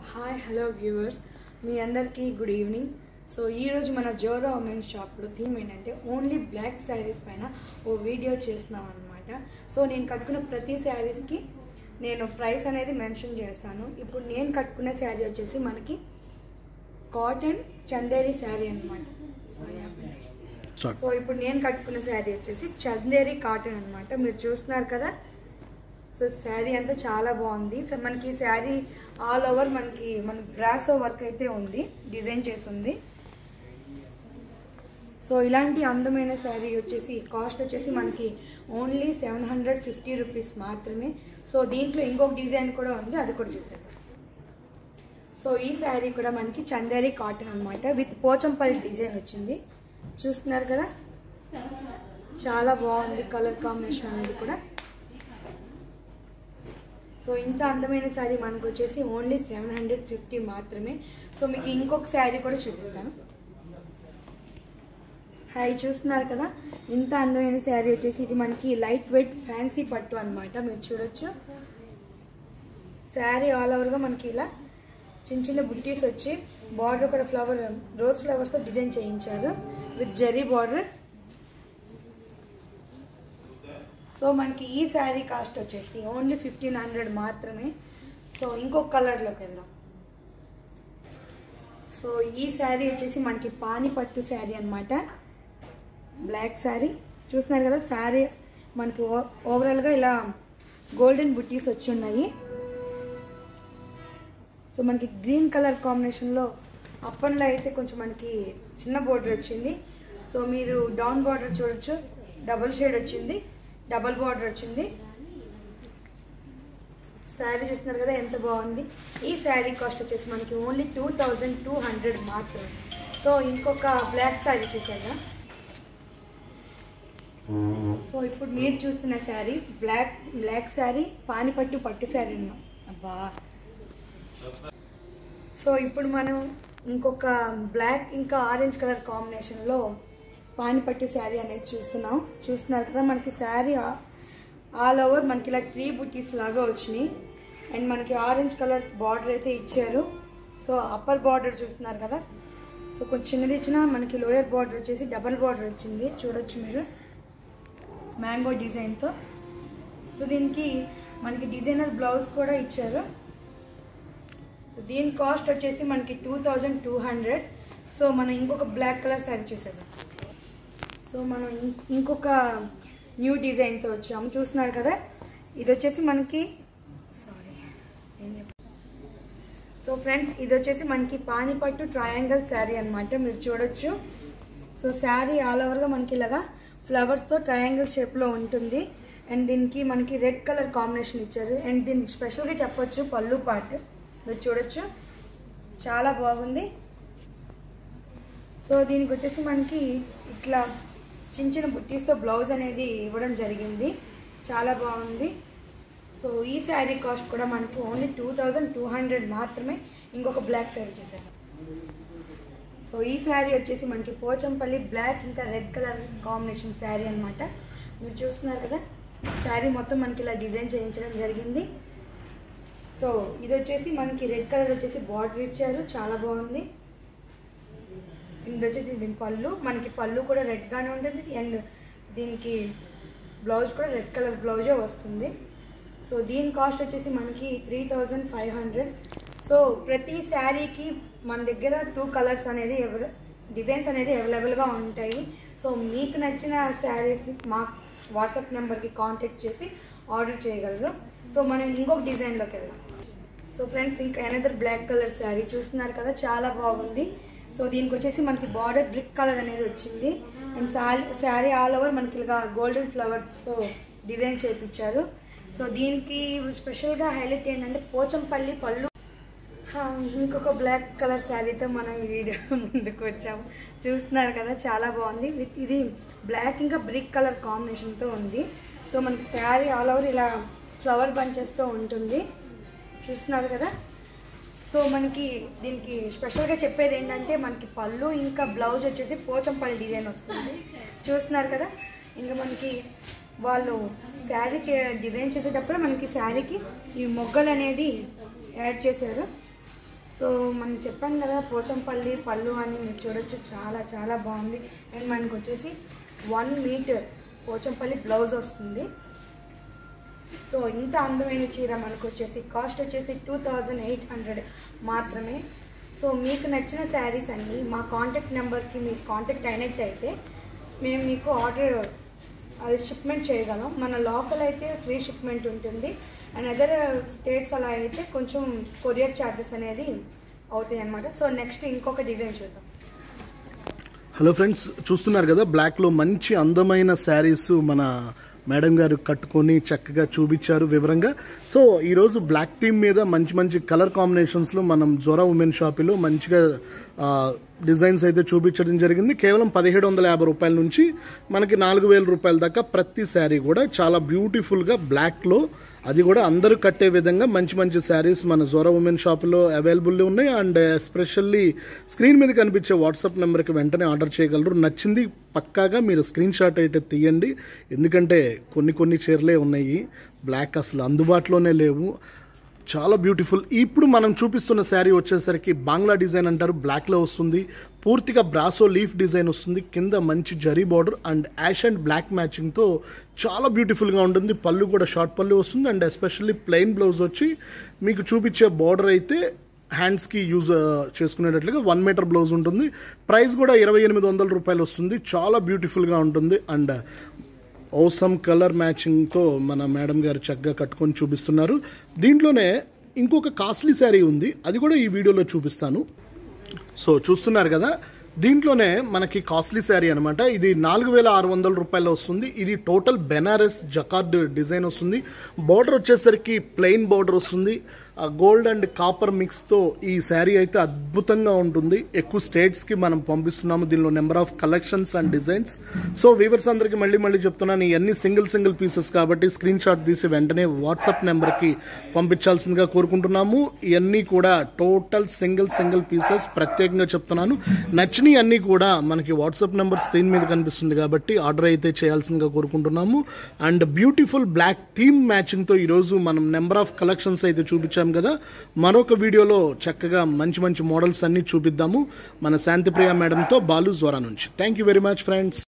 Hi hello viewers, మీ అందరికీ good evening. So ఈరోజు మన జోరా ఉమెన్ షాప్లో థీమ్ ఏంటంటే ఓన్లీ బ్లాక్ శారీస్ పైన ఓ వీడియో చేస్తున్నాం అనమాట. సో నేను కట్టుకున్న ప్రతి శారీస్కి నేను ప్రైస్ అనేది మెన్షన్ చేస్తాను. ఇప్పుడు నేను కట్టుకున్న శారీ వచ్చేసి మనకి కాటన్ చందేరి శారీ అనమాట. సో ఇప్పుడు నేను కట్టుకున్న శారీ వచ్చేసి చందేరి కాటన్ అనమాట. మీరు చూస్తున్నారు కదా. సో శారీ అంతా చాలా బాగుంది. సో మనకి శారీ ఆల్ ఓవర్ మన బ్రాసో వర్క్ అయితే ఉంది, డిజైన్ చేసి ఉంది. సో ఇలాంటి అందమైన శారీ వచ్చేసి కాస్ట్ వచ్చేసి మనకి ఓన్లీ 750 రూపీస్ మాత్రమే. సో దీంట్లో ఇంకొక డిజైన్ కూడా ఉంది, అది కూడా చూసేద్దాం. సో ఈ శారీ కూడా మనకి చందేరి కాటన్ అనమాట, విత్ పోచంపల్లి డిజైన్ వచ్చింది. చూస్తున్నారు కదా, చాలా బాగుంది కలర్ కాంబినేషన్ అనేది కూడా. సో ఇంత అందమైన శారీ మనకు వచ్చేసి ఓన్లీ 750 మాత్రమే. సో మీకు ఇంకొక శారీ కూడా చూపిస్తాను. హాయ్, చూస్తున్నారు కదా, ఇంత అందమైన శారీ వచ్చేసి ఇది మనకి లైట్ వెయిట్ ఫ్యాన్సీ పట్టు అనమాట. మీరు చూడొచ్చు, శారీ ఆల్ ఓవర్గా మనకి ఇలా చిన్న చిన్న బుట్టీస్ వచ్చి బార్డర్ కూడా రోజ్ ఫ్లవర్స్తో డిజైన్ చేయించారు విత్ జరీ బార్డర్. సో మనకి ఈ శారీ కాస్ట్ వచ్చేసి ఓన్లీ 1500 మాత్రమే. సో ఇంకొక కలర్లోకి వెళ్దాం. సో ఈ శారీ వచ్చేసి మనకి పాని పట్టు శారీ అనమాట, బ్లాక్ శారీ. చూస్తున్నారు కదా, శారీ మనకి ఓవరాల్గా ఇలా గోల్డెన్ బుట్టీస్ వచ్చి ఉన్నాయి. సో మనకి గ్రీన్ కలర్ కాంబినేషన్లో అప్పన్లో అయితే కొంచెం మనకి చిన్న బోర్డర్ వచ్చింది. సో మీరు డౌన్ బార్డర్ చూడొచ్చు, డబుల్ షేడ్ వచ్చింది, డబల్ బార్డర్ వచ్చింది. శారీ చూస్తున్నారు కదా ఎంత బాగుంది. ఈ శారీ కాస్ట్ వచ్చేసి మనకి ఓన్లీ 2200 మాత్రమే. సో ఇంకొక బ్లాక్ శారీ చూసారా. సో ఇప్పుడు మీరు చూస్తున్న శారీ బ్లాక్ శారీ పానిపట్టు పట్టు శారీ అన్నమాట. అబ్బా. సో ఇప్పుడు మనం ఇంకొక బ్లాక్ ఇంకా ఆరెంజ్ కలర్ కాంబినేషన్లో పానిపట్టు శారీ అనేది చూస్తున్నారు కదా. మనకి శారీ ఆల్ ఓవర్ మనకి ఇలా 3 బుటీస్ లాగా వచ్చినాయి. అండ్ మనకి ఆరెంజ్ కలర్ బార్డర్ అయితే ఇచ్చారు. సో అప్పర్ బార్డర్ చూస్తున్నారు కదా, సో కొంచెం చిన్నది ఇచ్చిన మనకి లోయర్ బార్డర్ వచ్చేసి డబల్ బార్డర్ వచ్చింది. చూడొచ్చు మీరు మ్యాంగో డిజైన్తో. సో దీనికి మనకి డిజైనర్ బ్లౌజ్ కూడా ఇచ్చారు. సో దీని కాస్ట్ వచ్చేసి మనకి 2200. సో మనం ఇంకొక బ్లాక్ కలర్ శారీ చూసేద్దాం. సో మనం ఇంకొక న్యూ డిజైన్తో వచ్చాము. చూస్తున్నారు కదా, ఇది వచ్చేసి మనకి సో ఫ్రెండ్స్ ఇది వచ్చేసి మనకి పానిపట్టు ట్రయాంగిల్ శారీ అనమాట. మీరు చూడొచ్చు. సో శారీ ఆల్ ఓవర్గా మనకి ఇలాగా ఫ్లవర్స్తో ట్రయాంగిల్ షేప్లో ఉంటుంది. అండ్ దీనికి మనకి రెడ్ కలర్ కాంబినేషన్ ఇచ్చారు. అండ్ దీనికి స్పెషల్గా చెప్పొచ్చు పళ్ళు పార్ట్. మీరు చూడొచ్చు, చాలా బాగుంది. సో దీనికి వచ్చేసి మనకి ఇట్లా చిన్న చిన్న బుట్టీస్తో బ్లౌజ్ అనేది ఇవ్వడం జరిగింది, చాలా బాగుంది. సో ఈ శారీ కాస్ట్ కూడా మనకి ఓన్లీ 2200 మాత్రమే. ఇంకొక బ్లాక్ శారీ చూసారు. సో ఈ శారీ వచ్చేసి మనకి పోచంపల్లి బ్లాక్ ఇంకా రెడ్ కలర్ కాంబినేషన్ శారీ అనమాట. మీరు చూస్తున్నారు కదా, శారీ మొత్తం మనకి ఇలా డిజైన్ చేయించడం జరిగింది. సో ఇది వచ్చేసి మనకి రెడ్ కలర్ వచ్చేసి బార్డర్ ఇచ్చారు, చాలా బాగుంది. ఇది వచ్చేసి దీని పళ్ళు, మనకి పళ్ళు కూడా రెడ్గానే ఉంటుంది. అండ్ దీనికి బ్లౌజ్ కూడా రెడ్ కలర్ బ్లౌజే వస్తుంది. సో దీని కాస్ట్ వచ్చేసి మనకి 3500. సో ప్రతి శారీకి మన దగ్గర 2 కలర్స్ అనేది డిజైన్స్ అనేది అవైలబుల్గా ఉంటాయి. సో మీకు నచ్చిన శారీస్ని మా వాట్సాప్ నెంబర్కి కాంటాక్ట్ చేసి ఆర్డర్ చేయగలరు. సో మనం ఇంకొక డిజైన్లోకి వెళ్దాం. సో ఫ్రెండ్స్ ఇంకా అనదర్ బ్లాక్ కలర్ శారీ చూస్తున్నారు కదా, చాలా బాగుంది. సో దీనికి వచ్చేసి మనకి బార్డర్ బ్రిక్ కలర్ అనేది వచ్చింది. అండ్ శారీ ఆల్ ఓవర్ మనకి ఇలా గోల్డెన్ ఫ్లవర్స్తో డిజైన్ చేయించారు. సో దీనికి స్పెషల్గా హైలైట్ ఏంటంటే పోచంపల్లి పళ్ళు. ఇంకొక బ్లాక్ కలర్ శారీతో మనం ఈ వీడియో ముందుకు వచ్చాము. చూస్తున్నారు కదా, చాలా బాగుంది. విత్ ఇది బ్లాక్ ఇంకా బ్రిక్ కలర్ కాంబినేషన్తో ఉంది. సో మనకి శారీ ఆల్ ఓవర్ ఇలా ఫ్లవర్ బంచెస్తో ఉంటుంది. చూస్తున్నారు కదా. సో మనకి దీనికి స్పెషల్గా చెప్పేది ఏంటంటే మనకి పళ్ళు ఇంకా బ్లౌజ్ వచ్చేసి పోచంపల్లి డిజైన్ వస్తుంది. చూస్తున్నారు కదా. ఇంకా మనకి వాళ్ళు శారీ డిజైన్ చేసేటప్పుడు మనకి శారీకి ఈ మొగ్గలు అనేది యాడ్ చేశారు. సో మనం చెప్పాను కదా పోచంపల్లి పళ్ళు అని మీరు చూడొచ్చు, చాలా చాలా బాగుంది. అండ్ మనకు వచ్చేసి 1 మీటర్ పోచంపల్లి బ్లౌజ్ వస్తుంది. సో ఇంత అందమైన చీర మనకు వచ్చేసి కాస్ట్ వచ్చేసి 2800 మాత్రమే. సో మీకు నచ్చిన శారీస్ అన్నీ మా కాంటాక్ట్ నెంబర్కి మీరు కాంటాక్ట్ అయినట్టయితే మేము మీకు ఆర్డర్ అది షిప్మెంట్ చేయగలం. మన లోకల్ అయితే ఫ్రీ షిప్మెంట్ ఉంటుంది, అండ్ అదర్ స్టేట్స్ అలా అయితే కొంచెం కొరియర్ ఛార్జెస్ అనేది అవుతాయి అన్నమాట. సో నెక్స్ట్ ఇంకొక డిజైన్ చూద్దాం. హలో ఫ్రెండ్స్, చూస్తున్నారు కదా బ్లాక్లో మంచి అందమైన శారీస్ మన మేడం గారు కట్టుకొని చక్కగా చూపించారు వివరంగా. సో ఈరోజు బ్లాక్ థీమ్ మీద మంచి మంచి కలర్ కాంబినేషన్స్లో మనం జోరా ఉమెన్ షాపులో మంచిగా డిజైన్స్ అయితే చూపించడం జరిగింది. కేవలం 1750 రూపాయల నుంచి మనకి 4000 రూపాయల దాకా ప్రతి శారీ కూడా చాలా బ్యూటిఫుల్గా బ్లాక్లో, అది కూడా అందరూ కట్టే విధంగా మంచి మంచి శారీస్ మన జోరా ఉమెన్ షాప్లో అవైలబుల్ ఉన్నాయి. అండ్ ఎస్పెషల్లీ స్క్రీన్ మీద కనిపించే వాట్సాప్ నెంబర్కి వెంటనే ఆర్డర్ చేయగలరు. నచ్చింది పక్కాగా మీరు స్క్రీన్ షాట్ అయితే తీయండి, ఎందుకంటే కొన్ని చీరలే ఉన్నాయి, బ్లాక్ అసలు అందుబాటులోనే లేవు. చాలా బ్యూటిఫుల్. ఇప్పుడు మనం చూపిస్తున్న శారీ వచ్చేసరికి బాంగ్లా డిజైన్ అంటారు, బ్లాక్లో వస్తుంది. పూర్తిగా బ్రాసో లీఫ్ డిజైన్ వస్తుంది, కింద మంచి zari border and ash and black మ్యాచింగ్తో చాలా బ్యూటిఫుల్గా ఉంటుంది. పళ్ళు కూడా షార్ట్ పళ్ళు వస్తుంది. అండ్ ఎస్పెషల్లీ ప్లెయిన్ బ్లౌజ్ వచ్చి మీకు చూపించే బార్డర్ అయితే హ్యాండ్స్కి యూజ్ చేసుకునేటట్లుగా 1 మీటర్ బ్లౌజ్ ఉంటుంది. ప్రైస్ కూడా 2800 రూపాయలు వస్తుంది. చాలా బ్యూటిఫుల్గా ఉంటుంది. అండ్ ఓసమ్ కలర్ మ్యాచింగ్తో మన మేడం గారు చక్కగా కట్టుకొని చూపిస్తున్నారు. దీంట్లోనే ఇంకొక కాస్ట్లీ శారీ ఉంది, అది కూడా ఈ వీడియోలో చూపిస్తాను. సో చూస్తున్నారు కదా, దీంట్లోనే మనకి కాస్ట్లీ శారీ అనమాట. ఇది 4600 రూపాయలు వస్తుంది. ఇది టోటల్ బెనారస్ జకార్డ్ డిజైన్ వస్తుంది. బార్డర్ వచ్చేసరికి ప్లెయిన్ బార్డర్ వస్తుంది. గోల్డ్ అండ్ కాపర్ మిక్స్తో ఈ శారీ అయితే అద్భుతంగా ఉంటుంది. ఎక్కువ స్టేట్స్కి మనం పంపిస్తున్నాము. దీనిలో number of collections and designs. So weavers అందరికీ మళ్ళీ చెప్తున్నాను, ఇవన్నీ సింగిల్ పీసెస్ కాబట్టి స్క్రీన్ షాట్ తీసి వెంటనే వాట్సాప్ నెంబర్కి పంపించాల్సిందిగా కోరుకుంటున్నాము. ఇవన్నీ కూడా టోటల్ సింగిల్ పీసెస్, ప్రత్యేకంగా చెప్తున్నాను. నచ్చినవి అన్నీ కూడా మనకి వాట్సాప్ నెంబర్ స్క్రీన్ మీద కనిపిస్తుంది కాబట్టి ఆర్డర్ అయితే చేయాల్సిందిగా కోరుకుంటున్నాము. అండ్ బ్యూటిఫుల్ బ్లాక్ థీమ్ మ్యాచింగ్తో ఈరోజు మనం నెంబర్ ఆఫ్ కలెక్షన్స్ అయితే చూపించాము కదా. మరొక వీడియోలో చక్కగా మంచి మోడల్స్ అన్ని చూపిద్దాము మన శాంతిప్రియ మేడంతో, బాలు జోరా నుంచి. Thank you very much friends.